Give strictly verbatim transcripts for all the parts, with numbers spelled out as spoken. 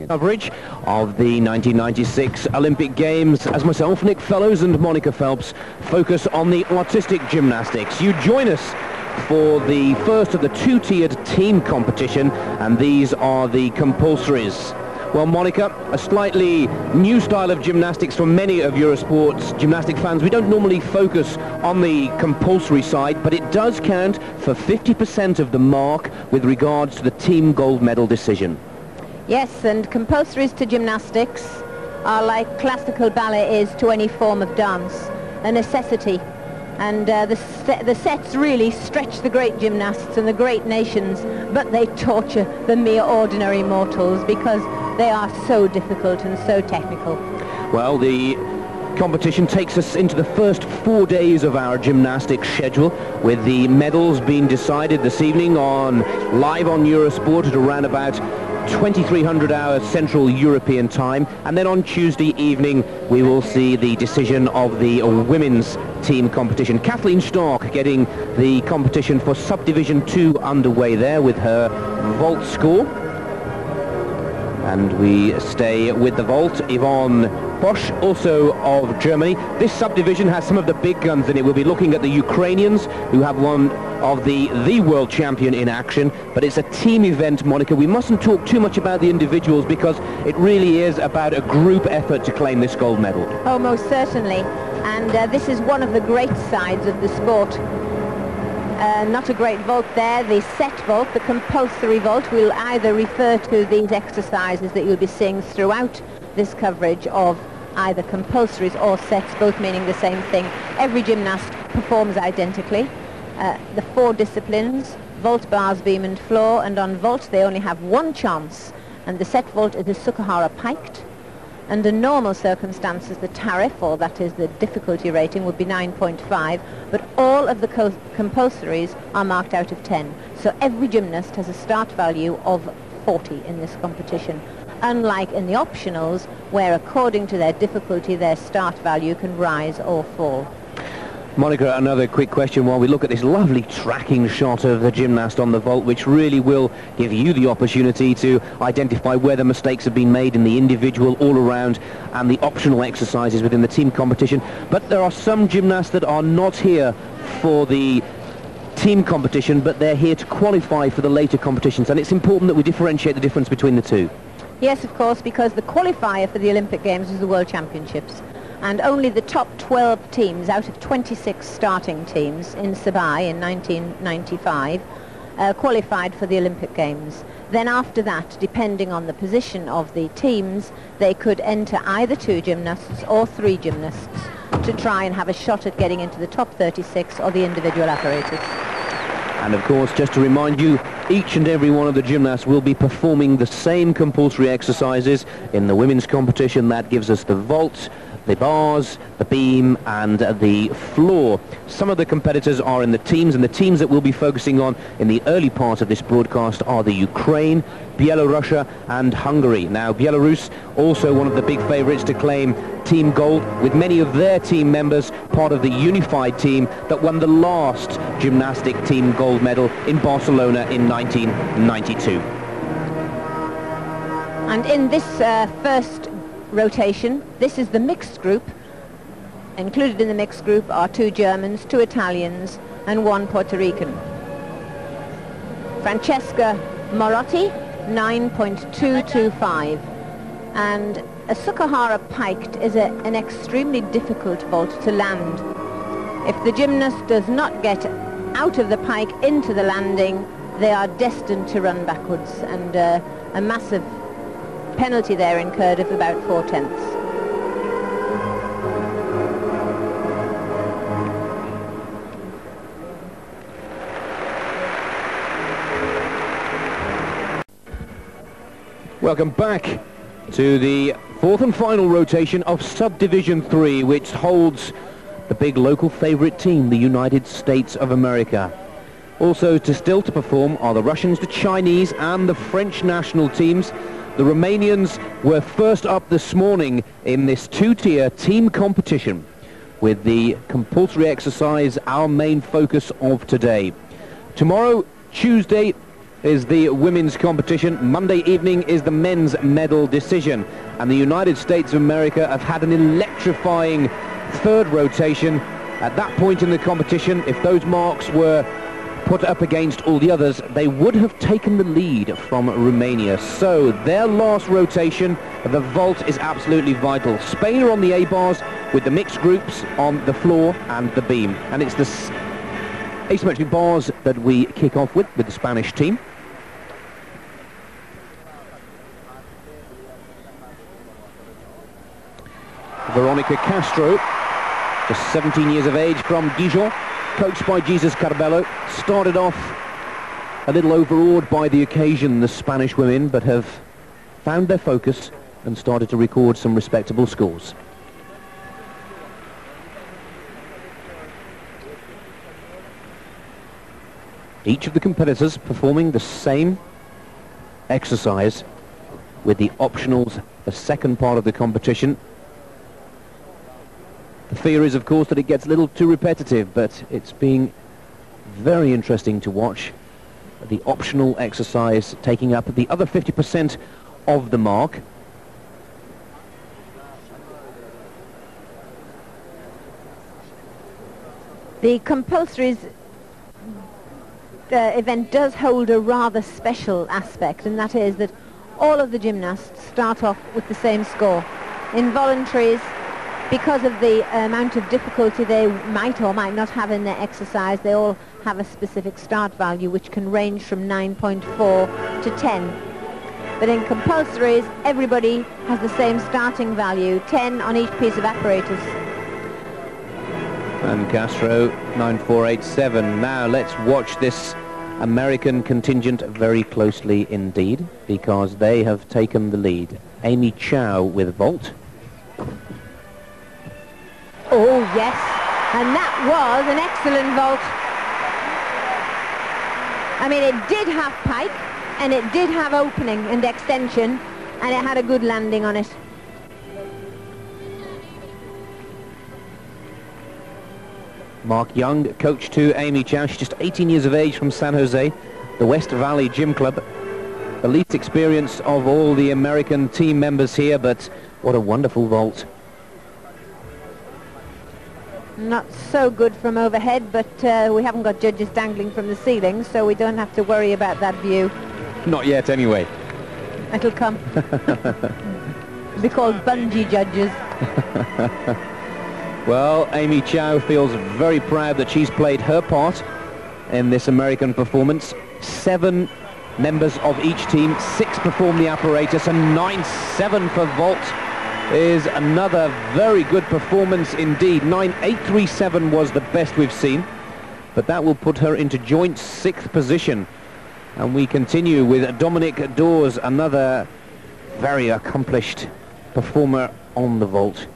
Coverage of the nineteen ninety-six Olympic Games as myself, Nick Fellows and Monica Phelps focus on the artistic gymnastics. You join us for the first of the two-tiered team competition, and these are the compulsories. Well, Monica, a slightly new style of gymnastics for many of Eurosport's gymnastic fans. We don't normally focus on the compulsory side, but it does count for fifty percent of the mark with regards to the team gold medal decision. Yes, and compulsories to gymnastics are like classical ballet is to any form of dance, a necessity. And uh, the, se the sets really stretch the great gymnasts and the great nations, but they torture the mere ordinary mortals because they are so difficult and so technical. Well, the competition takes us into the first four days of our gymnastics schedule, with the medals being decided this evening on live on Eurosport at around about twenty-three hundred hours Central European time, and then on Tuesday evening we will see the decision of the women's team competition. Kathleen Stark getting the competition for subdivision two underway there with her vault score. And we stay with the vault. Yvonne Bosch, also of Germany. This subdivision has some of the big guns in it. We'll be looking at the Ukrainians, who have one of the the world champion in action, but it's a team event, Monica. We mustn't talk too much about the individuals because it really is about a group effort to claim this gold medal. Oh, most certainly. And uh, this is one of the great sides of the sport. Uh, not a great vault there, the set vault, the compulsory vault. We'll either refer to these exercises that you'll be seeing throughout this coverage of either compulsories or sets, both meaning the same thing. Every gymnast performs identically. Uh, the four disciplines, vault, bars, beam and floor, and on vault they only have one chance, and the set vault is a Sukahara piked. Under normal circumstances, the tariff, or that is the difficulty rating, would be nine point five, but all of the co compulsories are marked out of ten. So every gymnast has a start value of forty in this competition, unlike in the optionals, where according to their difficulty, their start value can rise or fall. Monica, another quick question while we look at this lovely tracking shot of the gymnast on the vault, which really will give you the opportunity to identify where the mistakes have been made in the individual, all around, and the optional exercises within the team competition. But there are some gymnasts that are not here for the team competition, but they're here to qualify for the later competitions, and it's important that we differentiate the difference between the two. Yes, of course, because the qualifier for the Olympic Games is the World Championships. And only the top twelve teams out of twenty-six starting teams in Sabai in nineteen ninety-five uh, qualified for the Olympic Games. Then after that, depending on the position of the teams, they could enter either two gymnasts or three gymnasts to try and have a shot at getting into the top thirty-six or the individual apparatus. And of course, just to remind you, each and every one of the gymnasts will be performing the same compulsory exercises in the women's competition. That gives us the vault, the bars, the beam and the floor. Some of the competitors are in the teams, and the teams that we'll be focusing on in the early part of this broadcast are the Ukraine, Belarus and Hungary. Now, Belarus, also one of the big favourites to claim team gold, with many of their team members part of the unified team that won the last gymnastic team gold medal in Barcelona in nineteen ninety-two. And in this uh, first rotation, this is the mixed group. Included in the mixed group are two Germans, two Italians and one Puerto Rican. Francesca Morotti, nine point two two five, and a Sukahara piked is a, an extremely difficult vault to land. If the gymnast does not get out of the pike into the landing, they are destined to run backwards, and uh, a massive penalty there incurred of about four tenths. Welcome back to the fourth and final rotation of Subdivision three, which holds the big local favourite team, the United States of America. Also to still to perform are the Russians, the Chinese and the French national teams. The Romanians were first up this morning in this two-tier team competition, with the compulsory exercise our main focus of today. Tomorrow, Tuesday, is the women's competition. Monday evening is the men's medal decision. And the United States of America have had an electrifying third rotation. At that point in the competition, if those marks were put up against all the others, they would have taken the lead from Romania. So their last rotation, the vault is absolutely vital. Spain are on the A-bars with the mixed groups on the floor and the beam. And it's the asymmetric bars that we kick off with, with the Spanish team. Veronica Castro, just seventeen years of age, from Dijon, coached by Jesus Carbello, started off a little overawed by the occasion, the Spanish women, but have found their focus and started to record some respectable scores. Each of the competitors performing the same exercise with the optionals, the second part of the competition. The fear is, of course, that it gets a little too repetitive, but it's being very interesting to watch. The optional exercise taking up the other fifty percent of the mark. The compulsory uh, event does hold a rather special aspect, and that is that all of the gymnasts start off with the same score. Involuntaries, because of the amount of difficulty they might or might not have in their exercise, they all have a specific start value which can range from nine point four to ten. But in compulsories, everybody has the same starting value, ten on each piece of apparatus. And Castro, nine four eight seven. Now let's watch this American contingent very closely indeed, because they have taken the lead. Amy Chow with vault. Oh, yes, and that was an excellent vault. I mean, it did have pike, and it did have opening and extension, and it had a good landing on it. Mark Young, coach to Amy Chow. She's just eighteen years of age, from San Jose, the West Valley Gym Club. The least experienced of all the American team members here, but what a wonderful vault. Not so good from overhead, but uh, we haven't got judges dangling from the ceiling, so we don't have to worry about that view. Not yet, anyway. It'll come. Be called bungee judges. Well, Amy Chow feels very proud that she's played her part in this American performance. Seven members of each team, six perform the apparatus, and nine seven for vault is another very good performance indeed. nine eight three seven was the best we've seen, but that will put her into joint sixth position. And we continue with Dominic Dawes, another very accomplished performer on the vault.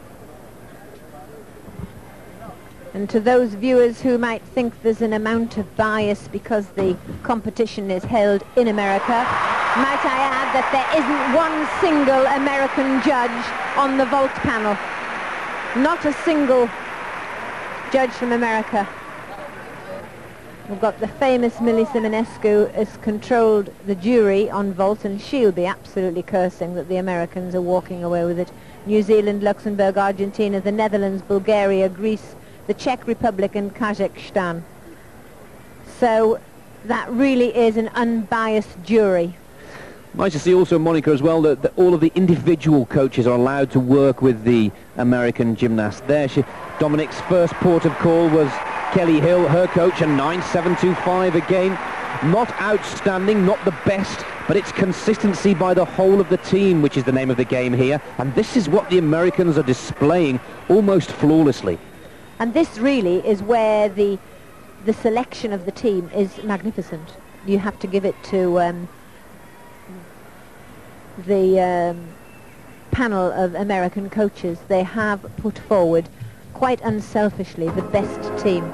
And to those viewers who might think there's an amount of bias because the competition is held in America, might I add that there isn't one single American judge on the vault panel. Not a single judge from America. We've got the famous Millie Simonescu has controlled the jury on vault, and she'll be absolutely cursing that the Americans are walking away with it. New Zealand, Luxembourg, Argentina, the Netherlands, Bulgaria, Greece, the Czech Republic and Kazakhstan. So that really is an unbiased jury. Nice to see also, Monica, as well, that, that all of the individual coaches are allowed to work with the American gymnast. There, she, Dominic's first port of call was Kelly Hill, her coach, and nine seven two five again. Not outstanding, not the best, but it's consistency by the whole of the team, which is the name of the game here. And this is what the Americans are displaying almost flawlessly. And this really is where the the selection of the team is magnificent. You have to give it to um, the um, panel of American coaches. They have put forward, quite unselfishly, the best team.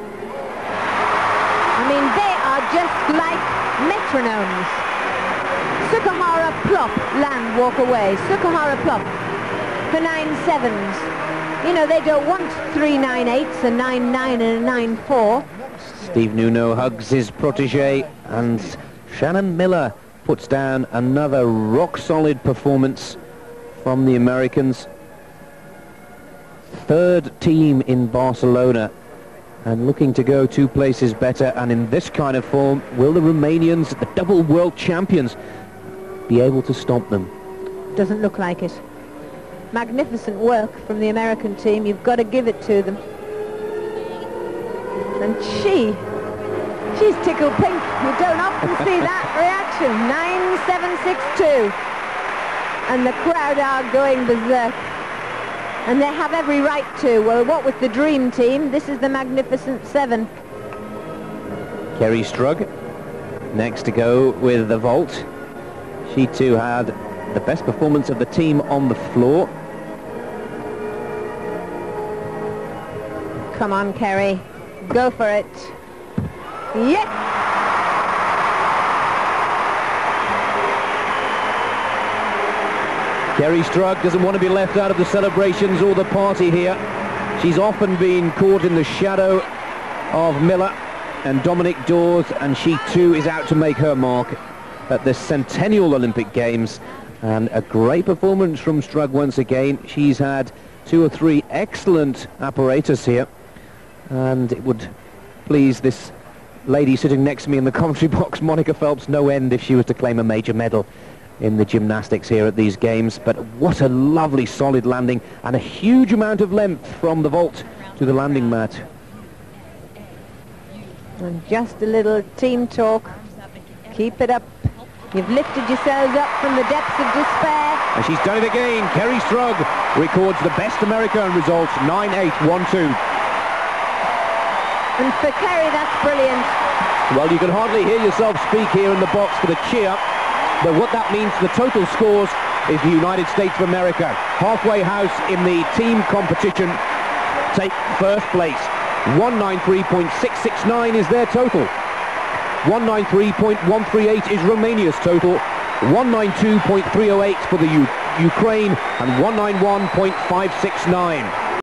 I mean, they are just like metronomes. Sukahara plop, land, walk away. Sukahara plop for nine sevens. You know, they don't want three nine eights, a nine nine and a nine four. Steve Nuno hugs his protege and Shannon Miller puts down another rock-solid performance from the Americans. Third team in Barcelona and looking to go two places better, and in this kind of form, will the Romanians, the double world champions, be able to stop them? Doesn't look like it. Magnificent work from the American team. You've got to give it to them. And she, she's tickled pink. You don't often see that reaction. nine seven six two. And the crowd are going berserk. And they have every right to. Well, what with the Dream Team, this is the Magnificent Seven. Kerri Strug next to go with the vault. She too had the best performance of the team on the floor. Come on, Kerri. Go for it. Yes! Kerri Strug doesn't want to be left out of the celebrations or the party here. She's often been caught in the shadow of Miller and Dominic Dawes, and she too is out to make her mark at the Centennial Olympic Games. And a great performance from Strug once again. She's had two or three excellent apparatus here, and it would please this lady sitting next to me in the commentary box, Monica Phelps, no end if she was to claim a major medal in the gymnastics here at these games. But what a lovely solid landing, and a huge amount of length from the vault to the landing mat. And just a little team talk. Keep it up. You've lifted yourselves up from the depths of despair. And she's done it again. Kerri Strug records the best American results, nine eight one two. And for Kerri, that's brilliant. Well, you can hardly hear yourself speak here in the box for the cheer, but what that means for the total scores is the United States of America, halfway house in the team competition, take first place. one ninety-three point six six nine is their total. one ninety-three point one three eight is Romania's total. one ninety-two point three oh eight for the U Ukraine, and one ninety-one point five six nine.